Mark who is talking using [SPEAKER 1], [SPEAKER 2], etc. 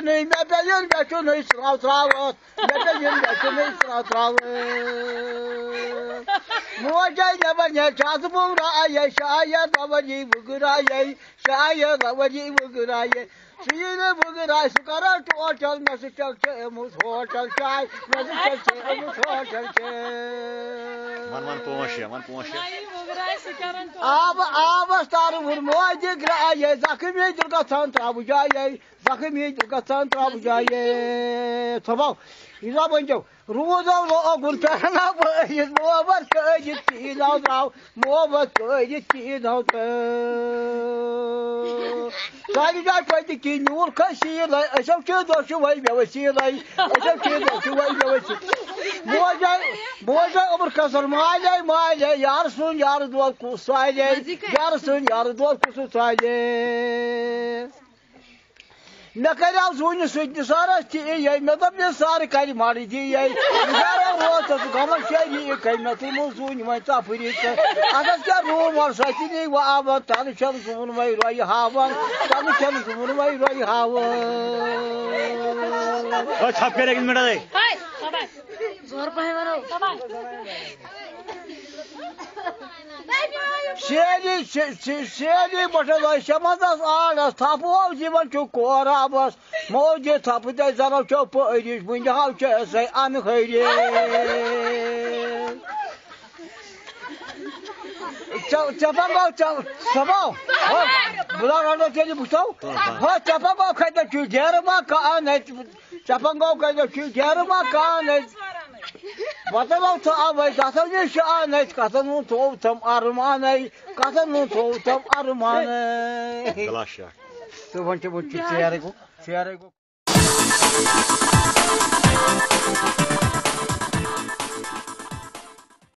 [SPEAKER 1] नहीं मैं बेयन बैठो नहीं सुनाओ त्रावत मैं बेयन बैठो नहीं सुनाओ त्रावत मोजा जबने चास बुरा ये शायद बाबाजी बुगरा ये शायद बाबाजी बुगरा ये सीने बुगरा सुकरा टोटल में से चलते मुझ होटल चाय में से चलते मुझ होटल चे
[SPEAKER 2] मन पोंश
[SPEAKER 1] आब स्टार मोज ग्राये जख्मी दुर्गा संतरा बुझाये जख्मी दुर्गा संतरा बुझाये स्वभाव इजा बंजो रोजो लोगुन करना बहिस मोहब्बत कजित चीज़ाव द्राव मोहब्बत कजित चीज़ाव सारी जाय पति की नूर खशील ऐसा चीज़ दोष वही व्यवसील ऐसा चीज़ दोष वही व्यवसी मोजा उम्र कसर माले यार सुन यार दोस्त कुसाले यार सुन यार दोस्त कुसाले मैं कह सून सारा ये मतलब ये सारे कल मारी दी ये गमन शहरी कह मैं तुम सून वह तफरी अगर क्या रूम और सची नहीं वह आव तन चल सून वही रोई हावन तन चल सून वही रोई हावन
[SPEAKER 2] छप के लेकिन मिटा दे
[SPEAKER 1] शेरी बटल शमदस आड़स थपो जीवन चु कोराबस मौजे थपते जनो चो परिश बुंजाव से अनहरी चपंगो सबो बुला तेरी बुझो हो चपंगो कहते चु जेरमा कान चपंगो कहते चु जेरमा कान Whatever to our Catholic Shan, Catanu told some Armane, Catanu told some Armane.
[SPEAKER 2] Galasha.
[SPEAKER 1] So, want to put Chiarigo?